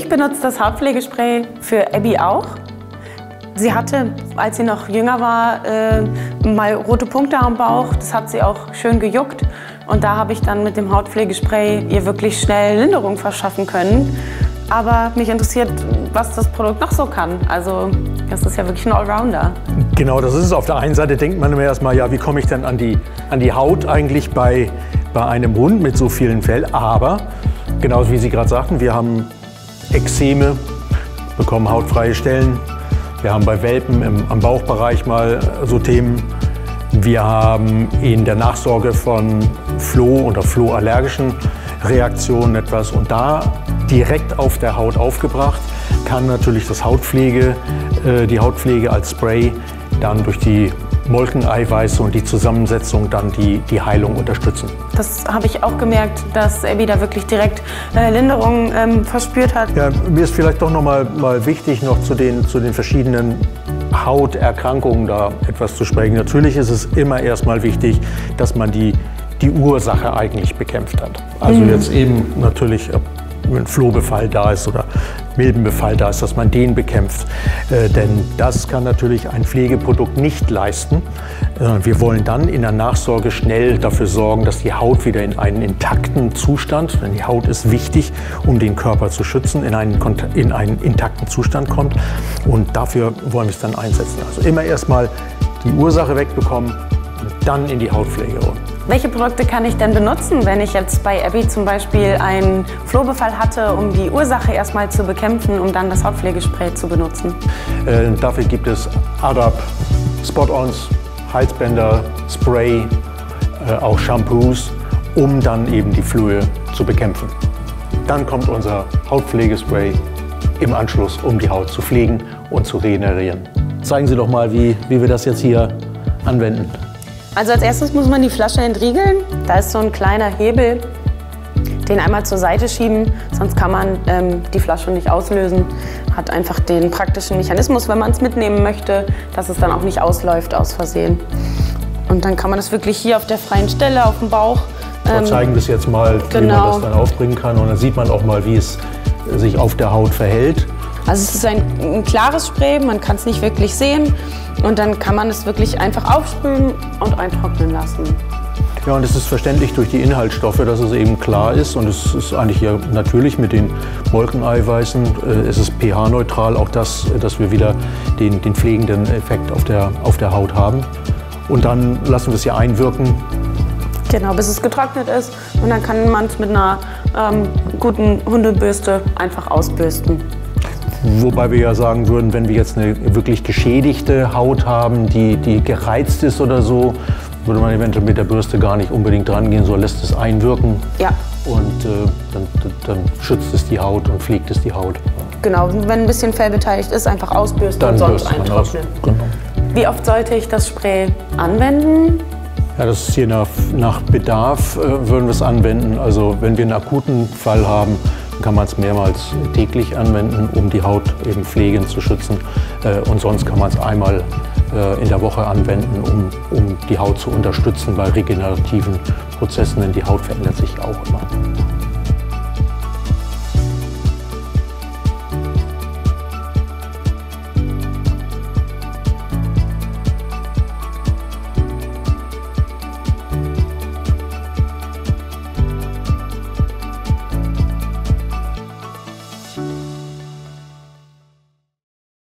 Ich benutze das Hautpflegespray für Abby auch. Sie hatte, als sie noch jünger war, mal rote Punkte am Bauch. Das hat sie auch schön gejuckt. Und da habe ich dann mit dem Hautpflegespray ihr wirklich schnell Linderung verschaffen können. Aber mich interessiert, was das Produkt noch so kann. Also das ist ja wirklich ein Allrounder. Genau, das ist es. Auf der einen Seite denkt man immer erstmal, ja, wie komme ich denn an die Haut eigentlich bei einem Hund mit so vielen Fell. Aber, genauso wie Sie gerade sagten, wir haben Ekzeme, bekommen hautfreie Stellen. Wir haben bei Welpen am Bauchbereich mal so Themen. Wir haben in der Nachsorge von Floh- oder flohallergischen Reaktionen etwas. Und da direkt auf der Haut aufgebracht, kann natürlich die Hautpflege als Spray dann durch die Molkeneiweiße und die Zusammensetzung dann die Heilung unterstützen. Das habe ich auch gemerkt, dass Abby da wirklich direkt Linderung verspürt hat. Ja, mir ist vielleicht doch noch mal wichtig, noch zu den verschiedenen Hauterkrankungen da etwas zu sprechen. Natürlich ist es immer erstmal wichtig, dass man die Ursache eigentlich bekämpft hat. Also jetzt eben natürlich, ob ein Flohbefall da ist oder Milbenbefall da ist, dass man den bekämpft. Denn das kann natürlich ein Pflegeprodukt nicht leisten. Wir wollen dann in der Nachsorge schnell dafür sorgen, dass die Haut wieder in einen intakten Zustand, denn die Haut ist wichtig, um den Körper zu schützen, in einen intakten Zustand kommt. Und dafür wollen wir es dann einsetzen. Also immer erstmal die Ursache wegbekommen und dann in die Hautpflege. Welche Produkte kann ich denn benutzen, wenn ich jetzt bei Abby zum Beispiel einen Flohbefall hatte, um die Ursache erstmal zu bekämpfen, um dann das Hautpflegespray zu benutzen? Dafür gibt es ADAP, Spot-Ons, Halsbänder, Spray, auch Shampoos, um dann eben die Flöhe zu bekämpfen. Dann kommt unser Hautpflegespray im Anschluss, um die Haut zu pflegen und zu regenerieren. Zeigen Sie doch mal, wie wir das jetzt hier anwenden. Also als erstes muss man die Flasche entriegeln. Da ist so ein kleiner Hebel, den einmal zur Seite schieben, sonst kann man die Flasche nicht auslösen. Hat einfach den praktischen Mechanismus, wenn man es mitnehmen möchte, dass es dann auch nicht ausläuft aus Versehen. Und dann kann man das wirklich hier auf der freien Stelle, auf dem Bauch. Wir zeigen das jetzt mal, wie man das dann aufbringen kann. Und dann sieht man auch mal, wie es sich auf der Haut verhält. Also es ist ein klares Spray, man kann es nicht wirklich sehen. Und dann kann man es wirklich einfach aufsprühen und eintrocknen lassen. Ja, und es ist verständlich durch die Inhaltsstoffe, dass es eben klar ist. Und es ist eigentlich ja natürlich mit den Molkeneiweißen, es ist pH-neutral, auch das, dass wir wieder den pflegenden Effekt auf der Haut haben. Und dann lassen wir es hier einwirken. Genau, bis es getrocknet ist. Und dann kann man es mit einer guten Hundebürste einfach ausbürsten. Wobei wir ja sagen würden, wenn wir jetzt eine wirklich geschädigte Haut haben, die gereizt ist oder so, würde man eventuell mit der Bürste gar nicht unbedingt dran gehen, so lässt es einwirken. Ja. Und dann schützt es die Haut und pflegt es die Haut. Genau, wenn ein bisschen Fell beteiligt ist, einfach ausbürsten und sonst eintrocknen. Genau. Wie oft sollte ich das Spray anwenden? Ja, das ist hier nach Bedarf würden wir es anwenden. Also wenn wir einen akuten Fall haben, dann kann man es mehrmals täglich anwenden, um die Haut eben pflegend zu schützen. Und sonst kann man es einmal in der Woche anwenden, um die Haut zu unterstützen bei regenerativen Prozessen, denn die Haut verändert sich auch immer.